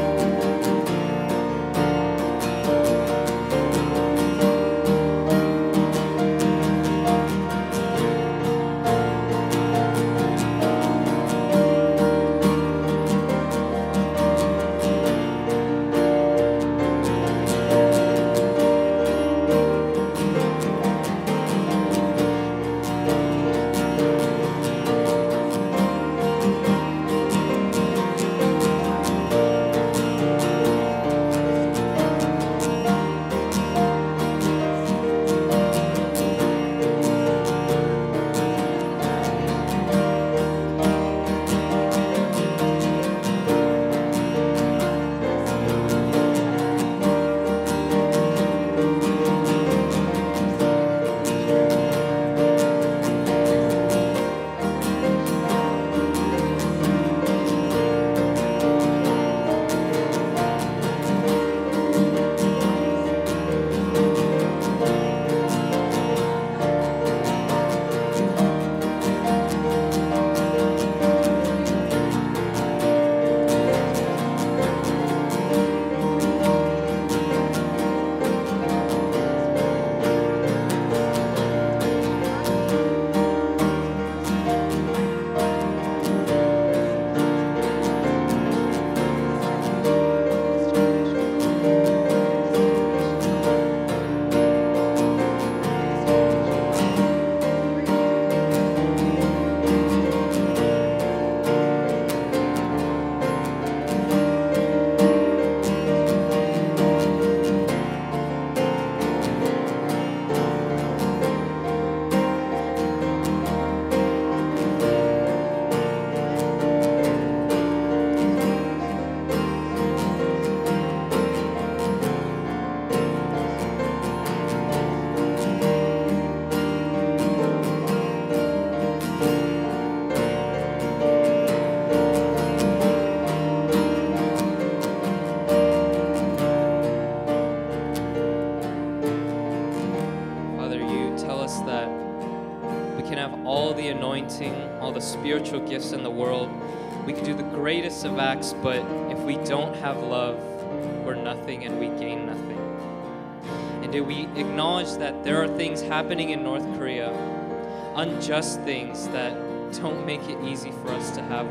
Speaker 2: All the spiritual gifts in the world. We can do the greatest of acts, but if we don't have love, we're nothing and we gain nothing. And do we acknowledge that there are things happening in North Korea, unjust things that don't make it easy for us to have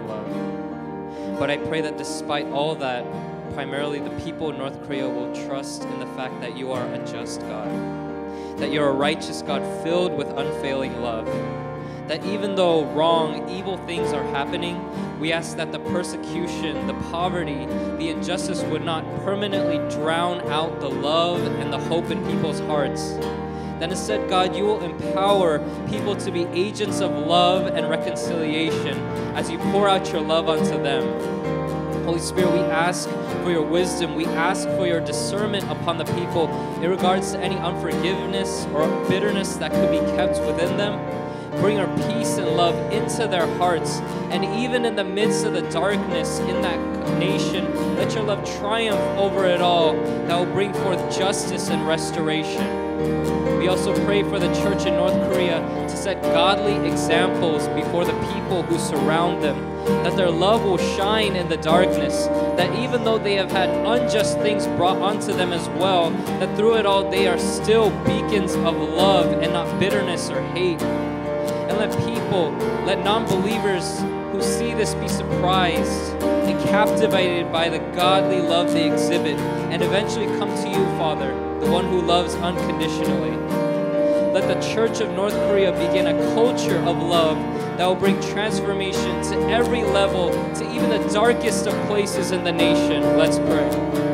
Speaker 2: love. But I pray that despite all that, primarily the people in North Korea will trust in the fact that you are a just God, that you're a righteous God filled with unfailing love. That even though wrong, evil things are happening, we ask that the persecution, the poverty, the injustice would not permanently drown out the love and the hope in people's hearts. That instead, God, you will empower people to be agents of love and reconciliation as you pour out your love unto them. Holy Spirit, we ask for your wisdom. We ask for your discernment upon the people in regards to any unforgiveness or bitterness that could be kept within them. Bring your peace and love into their hearts. And even in the midst of the darkness in that nation, let your love triumph over it all. That will bring forth justice and restoration. We also pray for the church in North Korea to set godly examples before the people who surround them, that their love will shine in the darkness, that even though they have had unjust things brought onto them as well, that through it all they are still beacons of love and not bitterness or hate. And let non-believers who see this be surprised and captivated by the godly love they exhibit, and eventually come to you, Father, the one who loves unconditionally. Let the Church of North Korea begin a culture of love that will bring transformation to every level, to even the darkest of places in the nation. Let's pray.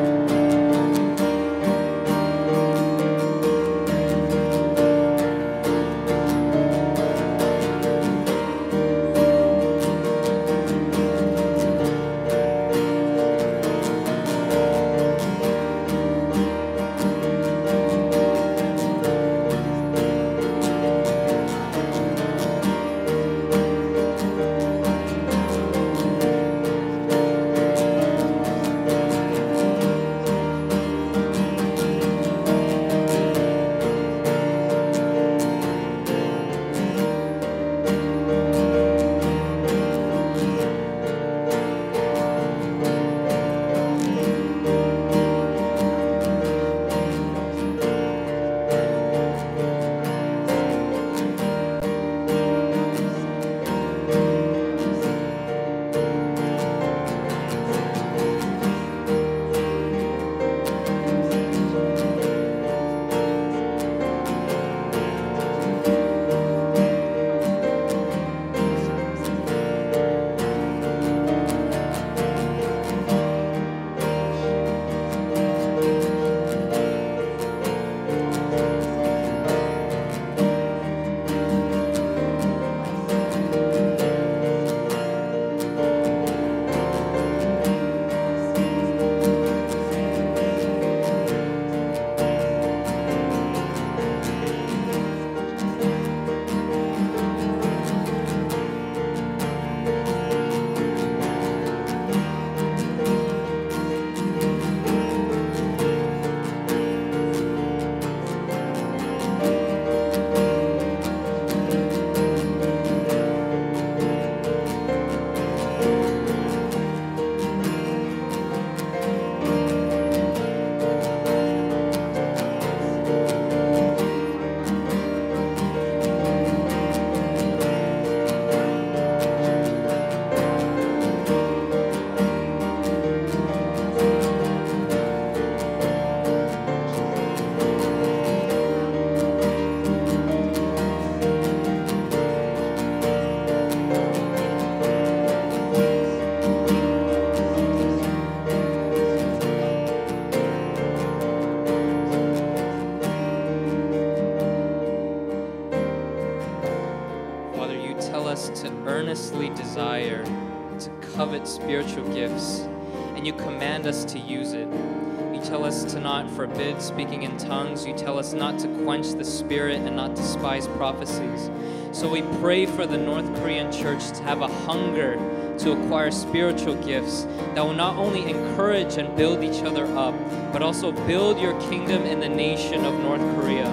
Speaker 2: Earnestly desire to covet spiritual gifts, and you command us to use it. You tell us to not forbid speaking in tongues. You tell us not to quench the spirit and not despise prophecies. So we pray for the North Korean church to have a hunger to acquire spiritual gifts that will not only encourage and build each other up, but also build your kingdom in the nation of North Korea.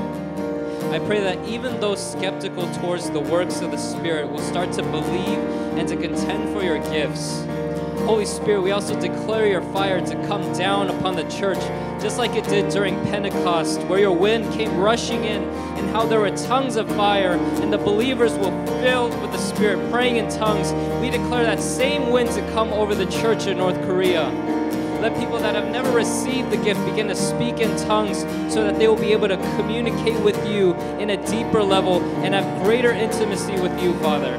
Speaker 2: I pray that even those skeptical towards the works of the Spirit will start to believe and to contend for your gifts. Holy Spirit, we also declare your fire to come down upon the church, just like it did during Pentecost, where your wind came rushing in, and how there were tongues of fire, and the believers were filled with the Spirit, praying in tongues. We declare that same wind to come over the church in North Korea. Let people that have never received the gift begin to speak in tongues so that they will be able to communicate with you in a deeper level and have greater intimacy with you, Father.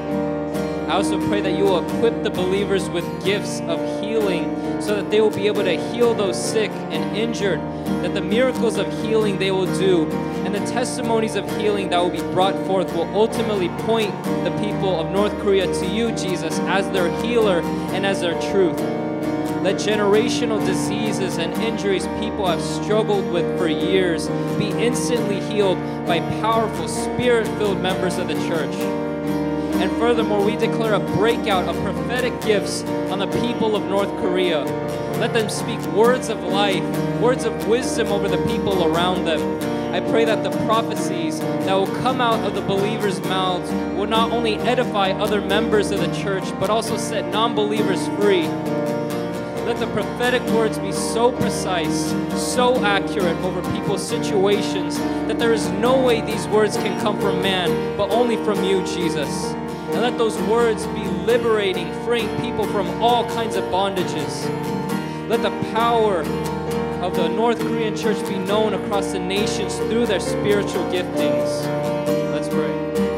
Speaker 2: I also pray that you will equip the believers with gifts of healing so that they will be able to heal those sick and injured, that the miracles of healing they will do and the testimonies of healing that will be brought forth will ultimately point the people of North Korea to you, Jesus, as their healer and as their truth. Let generational diseases and injuries people have struggled with for years be instantly healed by powerful, Spirit-filled members of the church. And furthermore, we declare a breakout of prophetic gifts on the people of North Korea. Let them speak words of life, words of wisdom over the people around them. I pray that the prophecies that will come out of the believers' mouths will not only edify other members of the church, but also set non-believers free. Let the prophetic words be so precise, so accurate over people's situations that there is no way these words can come from man, but only from you, Jesus. And let those words be liberating, freeing people from all kinds of bondages. Let the power of the North Korean church be known across the nations through their spiritual giftings. Let's pray.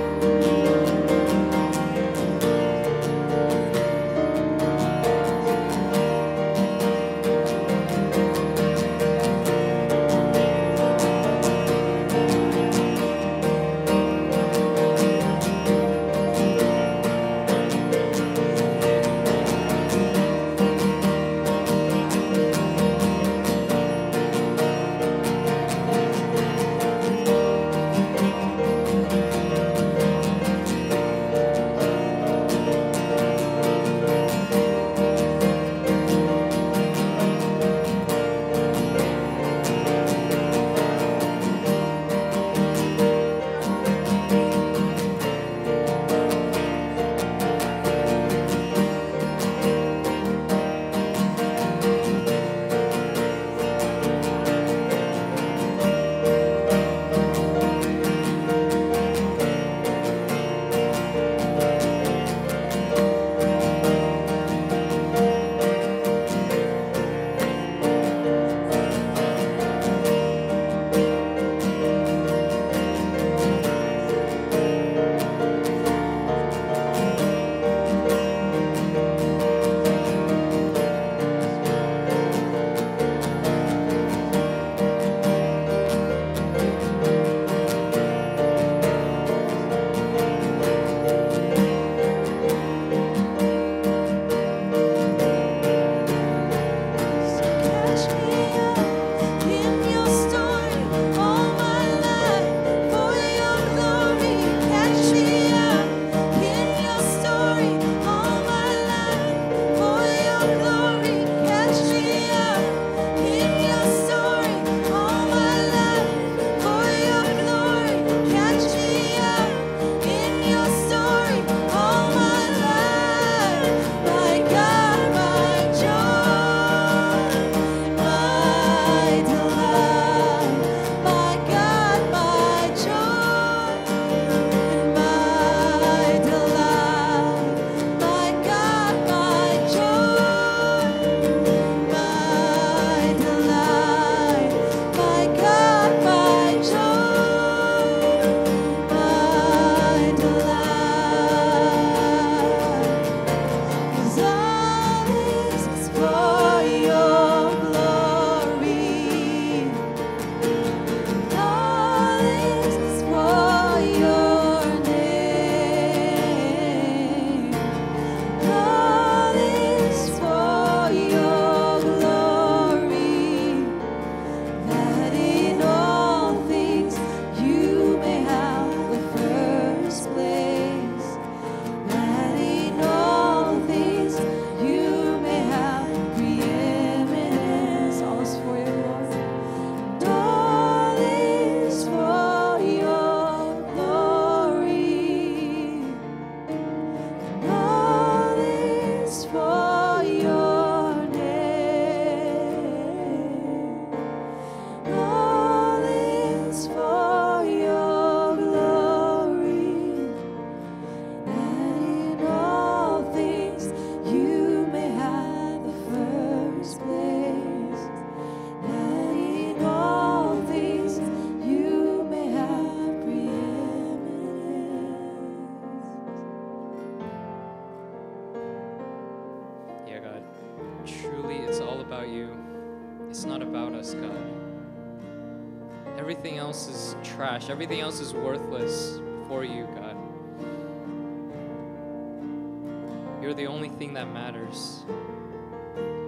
Speaker 2: Everything else is trash. Everything else is worthless before you, God. You're the only thing that matters.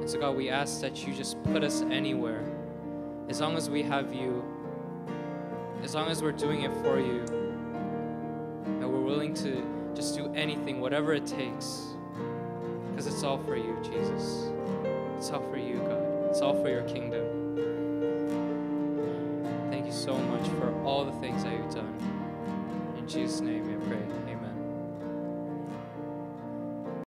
Speaker 2: And so God, we ask that you just put us anywhere. As long as we have you, as long as we're doing it for you, that we're willing to just do anything, whatever it takes, because it's all for you, Jesus. It's all for you, God. It's all for your kingdom. Thank you so much for all the things that you've done. In Jesus' name,